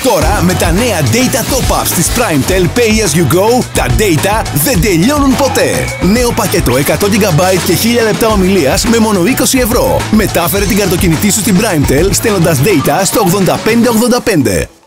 Τώρα με τα νέα Data Top-Ups της PrimeTel Pay As You Go, τα data δεν τελειώνουν ποτέ. Νέο πακέτο 100 GB και 1000 λεπτά ομιλίας με μόνο 20 ευρώ. Μετάφερε την καρτοκινητή σου στην PrimeTel στέλνοντας data στο 8585.